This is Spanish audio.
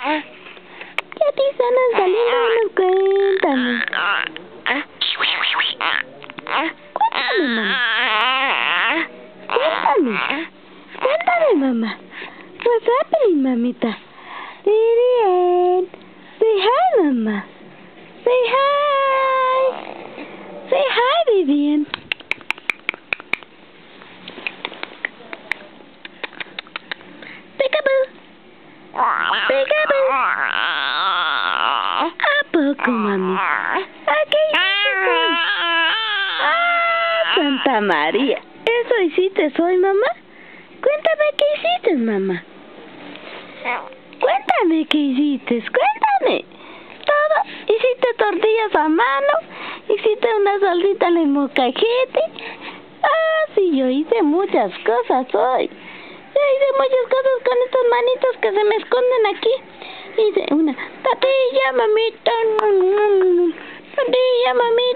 ¿Qué a ti están saliendo unos? Cuéntame. Cuéntame, mamá. Cuéntame, mamá. What's happening, mamita? Vivian. Say hi, mama. Say hi. Say hi, Vivian. Peekaboo. Peekaboo. ¿A poco, mami? ¿A qué hiciste? ¡Ah, Santa María! ¿Eso hiciste hoy, mamá? Cuéntame qué hiciste, mamá. Cuéntame qué hiciste. Cuéntame. Todo. ¿Hiciste tortillas a mano? ¿Hiciste una salsita en el molcajete? Ah, sí, yo hice muchas cosas hoy. Yo hice muchas cosas con estas manitos que se me esconden aquí. Hice una tortilla, mamita. Tortilla, mamita.